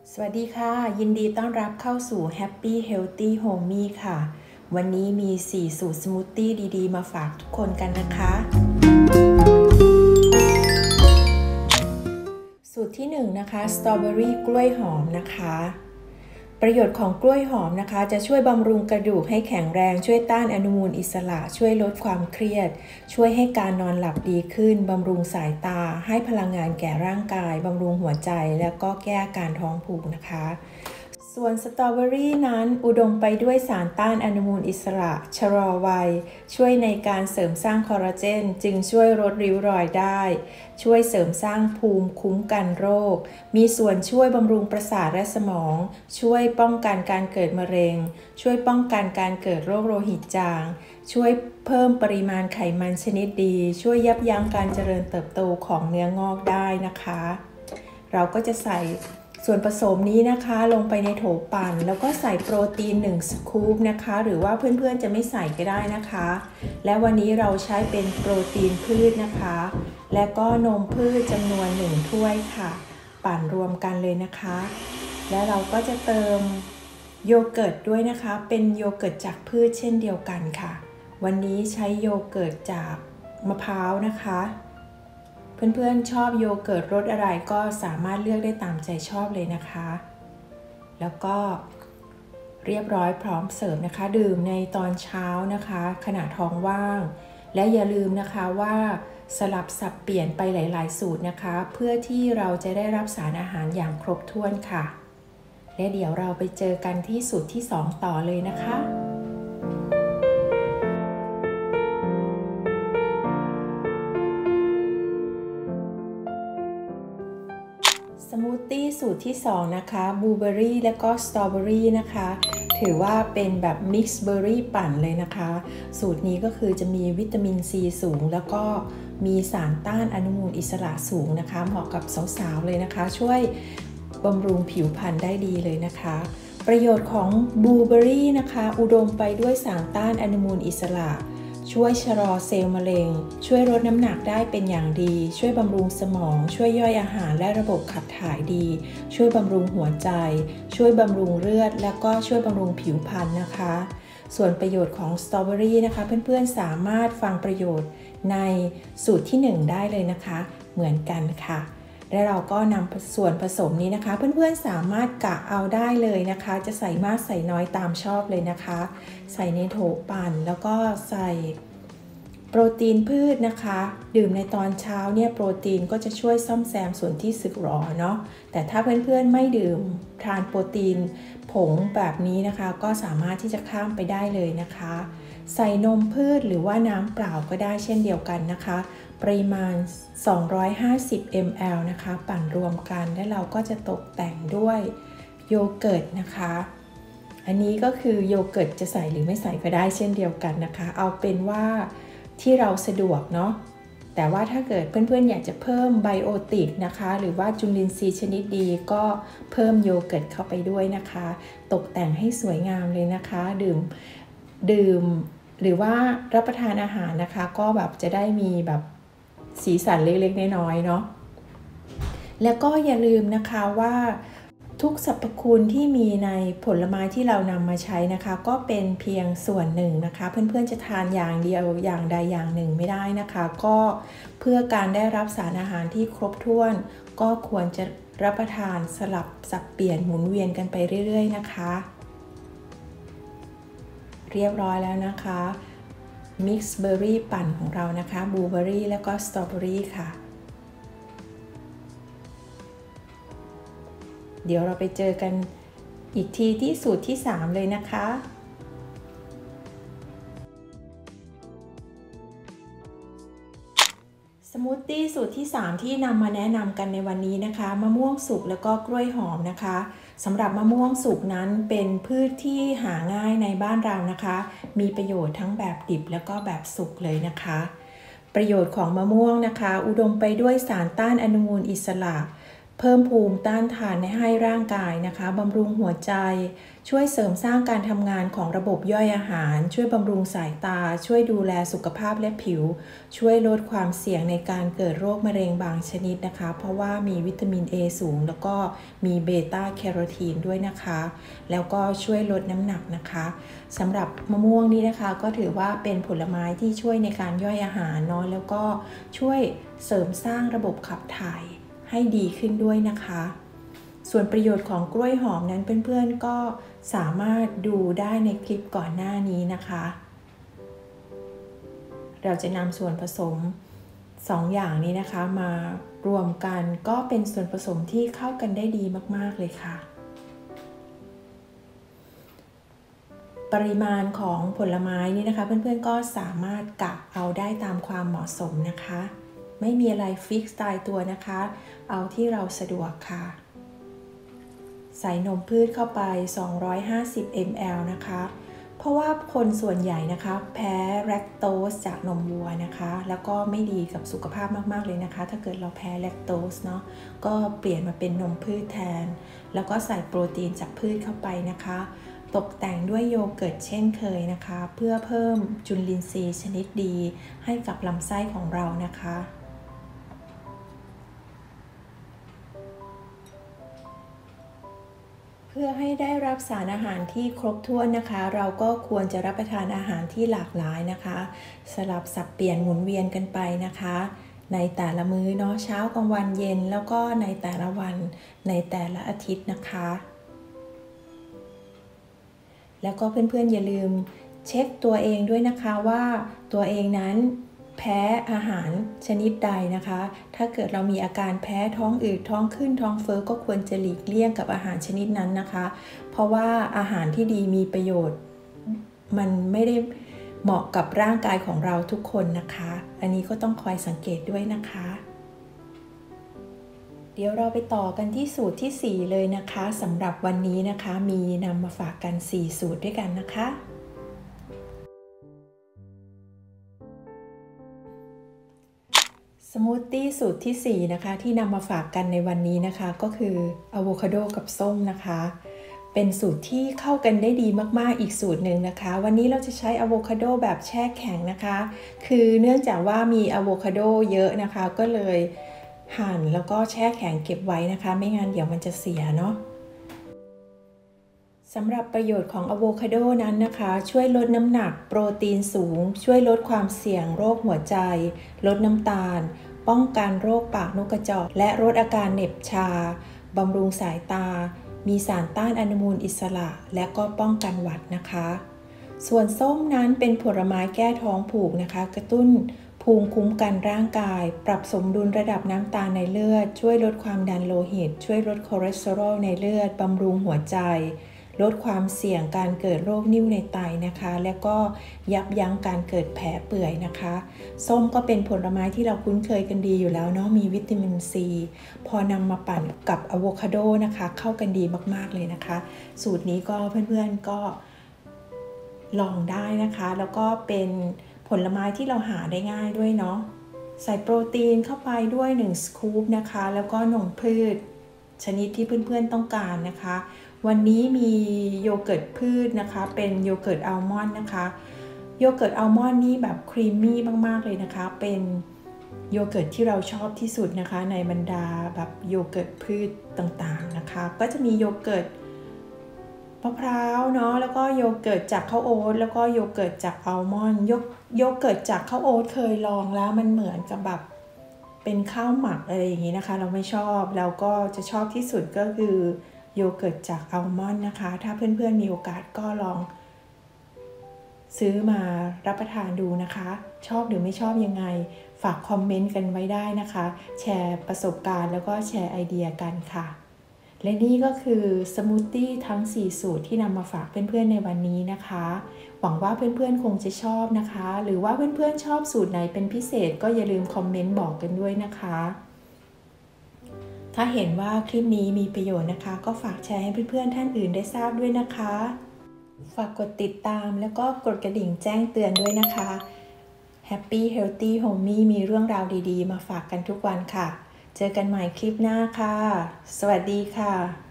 สวัสดีค่ะยินดีต้อนรับเข้าสู่ Happy Healthy Homey ค่ะวันนี้มี4สูตรสมูทตี้ดีๆมาฝากทุกคนกันนะคะสูตรที่1นะคะสตรอเบอรี่กล้วยหอมนะคะประโยชน์ของกล้วยหอมนะคะจะช่วยบำรุงกระดูกให้แข็งแรงช่วยต้านอนุมูลอิสระช่วยลดความเครียดช่วยให้การนอนหลับดีขึ้นบำรุงสายตาให้พลังงานแก่ร่างกายบำรุงหัวใจแล้วก็แก้อาการท้องผูกนะคะส่วนสตรอเบอรี่นั้นอุดมไปด้วยสารต้านอนุมูลอิสระชะลอวัยช่วยในการเสริมสร้างคอลลาเจนจึงช่วยลดริ้วรอยได้ช่วยเสริมสร้างภูมิคุ้มกันโรคมีส่วนช่วยบำรุงประสาทและสมองช่วยป้องกันการเกิดมะเร็งช่วยป้องกันการเกิดโรคโลหิตจางช่วยเพิ่มปริมาณไขมันชนิดดีช่วยยับยั้งการเจริญเติบโตของเนื้องอกได้นะคะเราก็จะใส่ส่วนผสมนี้นะคะลงไปในโถปั่นแล้วก็ใส่โปรตีน1สกู๊ปนะคะหรือว่าเพื่อนๆจะไม่ใส่ก็ได้นะคะและวันนี้เราใช้เป็นโปรตีนพืชนะคะและก็นมพืชจำนวน1ถ้วยค่ะปั่นรวมกันเลยนะคะและเราก็จะเติมโยเกิร์ตด้วยนะคะเป็นโยเกิร์ตจากพืชเช่นเดียวกันค่ะวันนี้ใช้โยเกิร์ตจากมะพร้าวนะคะเพื่อนๆชอบโยเกิร์ตรสอะไรก็สามารถเลือกได้ตามใจชอบเลยนะคะแล้วก็เรียบร้อยพร้อมเสิร์ฟนะคะดื่มในตอนเช้านะคะขณะท้องว่างและอย่าลืมนะคะว่าสลับสับเปลี่ยนไปหลายๆสูตรนะคะเพื่อที่เราจะได้รับสารอาหารอย่างครบถ้วนค่ะและเดี๋ยวเราไปเจอกันที่สูตรที่2ต่อเลยนะคะสมูทตี้สูตรที่2นะคะบลูเบอรี่และก็สตรอเบอรี่นะคะถือว่าเป็นแบบมิกซ์เบอร์รี่ปั่นเลยนะคะสูตรนี้ก็คือจะมีวิตามินซีสูงแล้วก็มีสารต้านอนุมูลอิสระสูงนะคะเหมาะกับสาวๆเลยนะคะช่วยบำรุงผิวพรรณได้ดีเลยนะคะประโยชน์ของบลูเบอรี่นะคะอุดมไปด้วยสารต้านอนุมูลอิสระช่วยชะลอเซลล์มะเร็งช่วยลดน้ำหนักได้เป็นอย่างดีช่วยบำรุงสมองช่วยย่อยอาหารและระบบขับถ่ายดีช่วยบำรุงหัวใจช่วยบำรุงเลือดแล้วก็ช่วยบำรุงผิวพรรณนะคะส่วนประโยชน์ของสตรอเบอรี่นะคะเพื่อนๆสามารถฟังประโยชน์ในสูตรที่1ได้เลยนะคะเหมือนกันค่ะและเราก็นำส่วนผสมนี้นะคะเพื่อนๆสามารถกะเอาได้เลยนะคะจะใส่มากใส่น้อยตามชอบเลยนะคะใส่ในโถปั่นแล้วก็ใส่โปรตีนพืชนะคะดื่มในตอนเช้าเนี่ยโปรตีนก็จะช่วยซ่อมแซมส่วนที่สึกหรอเนาะแต่ถ้าเพื่อนๆไม่ดื่มทานโปรตีนผงแบบนี้นะคะก็สามารถที่จะข้ามไปได้เลยนะคะใส่นมพืชหรือว่าน้ำเปล่าก็ได้เช่นเดียวกันนะคะปริมาณ250 ml นะคะปั่นรวมกันและเราก็จะตกแต่งด้วยโยเกิร์ตนะคะอันนี้ก็คือโยเกิร์ตจะใส่หรือไม่ใส่ก็ได้เช่นเดียวกันนะคะเอาเป็นว่าที่เราสะดวกเนาะแต่ว่าถ้าเกิดเพื่อนๆอยากจะเพิ่มไบโอติกนะคะหรือว่าจุลินทรีย์ชนิดดีก็เพิ่มโยเกิร์ตเข้าไปด้วยนะคะตกแต่งให้สวยงามเลยนะคะดื่มหรือว่ารับประทานอาหารนะคะก็แบบจะได้มีแบบสีสันเล็กๆน้อยๆเนาะแล้วก็อย่าลืมนะคะว่าทุกสรรพคุณที่มีในผลไม้ที่เรานำมาใช้นะคะก็เป็นเพียงส่วนหนึ่งนะคะเพื่อนๆจะทานอย่างเดียวอย่างใดอย่างหนึ่งไม่ได้นะคะก็เพื่อการได้รับสารอาหารที่ครบถ้วนก็ควรจะรับประทานสลับสับเปลี่ยนหมุนเวียนกันไปเรื่อยๆนะคะเรียบร้อยแล้วนะคะมิกซ์เบอร์รี่ปั่นของเรานะคะบลูเบอร์รี่แล้วก็สตรอเบอรี่ค่ะเดี๋ยวเราไปเจอกันอีกทีที่สูตรที่3เลยนะคะสมูทตี้สูตรที่3ที่นำมาแนะนำกันในวันนี้นะคะมะม่วงสุกแล้วก็กล้วยหอมนะคะสำหรับมะม่วงสุกนั้นเป็นพืชที่หาง่ายในบ้านเรานะคะมีประโยชน์ทั้งแบบดิบแล้วก็แบบสุกเลยนะคะประโยชน์ของมะม่วงนะคะอุดมไปด้วยสารต้านอนุมูลอิสระเพิ่มภูมิต้านทานให้ร่างกายนะคะบำรุงหัวใจช่วยเสริมสร้างการทำงานของระบบย่อยอาหารช่วยบำรุงสายตาช่วยดูแลสุขภาพและผิวช่วยลดความเสี่ยงในการเกิดโรคมะเร็งบางชนิดนะคะเพราะว่ามีวิตามิน A สูงแล้วก็มีเบต้าแคโรทีนด้วยนะคะแล้วก็ช่วยลดน้ำหนักนะคะสำหรับมะม่วงนี้นะคะก็ถือว่าเป็นผลไม้ที่ช่วยในการย่อยอาหารเนาะแล้วก็ช่วยเสริมสร้างระบบขับถ่ายให้ดีขึ้นด้วยนะคะส่วนประโยชน์ของกล้วยหอมนั้นเพื่อนๆก็สามารถดูได้ในคลิปก่อนหน้านี้นะคะเราจะนำส่วนผสม2อย่างนี้นะคะมารวมกันก็เป็นส่วนผสมที่เข้ากันได้ดีมากๆเลยค่ะปริมาณของผลไม้นี่นะคะเพื่อนๆก็สามารถกะเอาได้ตามความเหมาะสมนะคะไม่มีอะไรฟิกซ์ตายตัวนะคะเอาที่เราสะดวกค่ะใส่นมพืชเข้าไป250 ml นะคะเพราะว่าคนส่วนใหญ่นะคะแพ้แลคโตสจากนมวัวนะคะแล้วก็ไม่ดีกับสุขภาพมากๆเลยนะคะถ้าเกิดเราแพ้แลคโตสเนาะก็เปลี่ยนมาเป็นนมพืชแทนแล้วก็ใส่โปรตีนจากพืชเข้าไปนะคะตกแต่งด้วยโยเกิร์ตเช่นเคยนะคะเพื่อเพิ่มจุลินทรีย์ชนิดดีให้กับลำไส้ของเรานะคะเพื่อให้ได้รับสารอาหารที่ครบถ้วนนะคะเราก็ควรจะรับประทานอาหารที่หลากหลายนะคะสลับสับเปลี่ยนหมุนเวียนกันไปนะคะในแต่ละมื้อเนาะเช้ากลางวันเย็นแล้วก็ในแต่ละวันในแต่ละอาทิตย์นะคะแล้วก็เพื่อนๆอย่าลืมเช็คตัวเองด้วยนะคะว่าตัวเองนั้นแพ้อาหารชนิดใดนะคะถ้าเกิดเรามีอาการแพ้ท้องอืดท้องขึ้นท้องเฟ้อก็ควรจะหลีกเลี่ยงกับอาหารชนิดนั้นนะคะเพราะว่าอาหารที่ดีมีประโยชน์มันไม่ได้เหมาะกับร่างกายของเราทุกคนนะคะอันนี้ก็ต้องคอยสังเกตด้วยนะคะเดี๋ยวเราไปต่อกันที่สูตรที่4เลยนะคะสำหรับวันนี้นะคะมีนำมาฝากกัน4สูตรด้วยกันนะคะสมูทตี้สูตรที่4นะคะที่นำมาฝากกันในวันนี้นะคะก็คืออะโวคาโดกับส้มนะคะเป็นสูตรที่เข้ากันได้ดีมากๆอีกสูตรหนึ่งนะคะวันนี้เราจะใช้อะโวคาโดแบบแช่แข็งนะคะคือเนื่องจากว่ามีอะโวคาโดเยอะนะคะก็เลยหั่นแล้วก็แช่แข็งเก็บไว้นะคะไม่งั้นเดี๋ยวมันจะเสียเนาะสำหรับประโยชน์ของอะโวคาโดนั้นนะคะช่วยลดน้ำหนักโปรตีนสูงช่วยลดความเสี่ยงโรคหัวใจลดน้ำตาลป้องกันโรคปากนกกระจอกและลดอาการเหน็บชาบำรุงสายตามีสารต้านอนุมูลอิสระและก็ป้องกันหวัดนะคะส่วนส้มนั้นเป็นผลไม้แก้ท้องผูกนะคะกระตุ้นภูมิคุ้มกันร่างกายปรับสมดุลระดับน้ำตาลในเลือดช่วยลดความดันโลหิตช่วยลดคอเลสเตอรอลในเลือดบำรุงหัวใจลดความเสี่ยงการเกิดโรคนิ่วในไตนะคะและก็ยับยั้งการเกิดแผลเปื่อยนะคะส้มก็เป็นผลไม้ที่เราคุ้นเคยกันดีอยู่แล้วเนาะมีวิตามินซีพอนำมาปั่นกับอะโวคาโดนะคะเข้ากันดีมากๆเลยนะคะสูตรนี้ก็เพื่อนๆก็ลองได้นะคะแล้วก็เป็นผลไม้ที่เราหาได้ง่ายด้วยเนาะใส่โปรตีนเข้าไปด้วย1สกู๊ปนะคะแล้วก็นมพืชชนิดที่เพื่อนๆต้องการนะคะวันนี้มีโยเกิร์ตพืชนะคะเป็นโยเกิร์ตอัลมอนด์นะคะโยเกิร์ตอัลมอนด์นี่แบบครีมมี่มากๆเลยนะคะเป็นโยเกิร์ตที่เราชอบที่สุดนะคะในบรรดาแบบโยเกิร์ตพืชต่างๆนะคะก็จะมีโยเกิร์ตมะพร้าวเนาะแล้วก็โยเกิร์ตจากข้าวโอ๊ตแล้วก็โยเกิร์ตจากอัลมอนด์โยเกิร์ตจากข้าวโอ๊ตเคยลองแล้วมันเหมือนกับแบบเป็นข้าวหมักอะไรอย่างนี้นะคะเราไม่ชอบแล้วก็จะชอบที่สุดก็คือโยเกิร์ตจากอัลมอนด์นะคะถ้าเพื่อนๆมีโอกาสก็ลองซื้อมารับประทานดูนะคะชอบหรือไม่ชอบยังไงฝากคอมเมนต์กันไว้ได้นะคะแชร์ประสบการณ์แล้วก็แชร์ไอเดียกันค่ะและนี่ก็คือสมูทตี้ทั้ง4สูตรที่นำมาฝากเพื่อนๆในวันนี้นะคะหวังว่าเพื่อนๆคงจะชอบนะคะหรือว่าเพื่อนๆชอบสูตรไหนเป็นพิเศษก็อย่าลืมคอมเมนต์บอกกันด้วยนะคะถ้าเห็นว่าคลิปนี้มีประโยชน์นะคะก็ฝากแชร์ให้เพื่อนๆท่านอื่นได้ทราบด้วยนะคะฝากกดติดตามแล้วก็กดกระดิ่งแจ้งเตือนด้วยนะคะ Happy Healthy Homey มีเรื่องราวดีๆมาฝากกันทุกวันค่ะเจอกันใหม่คลิปหน้าค่ะ สวัสดีค่ะ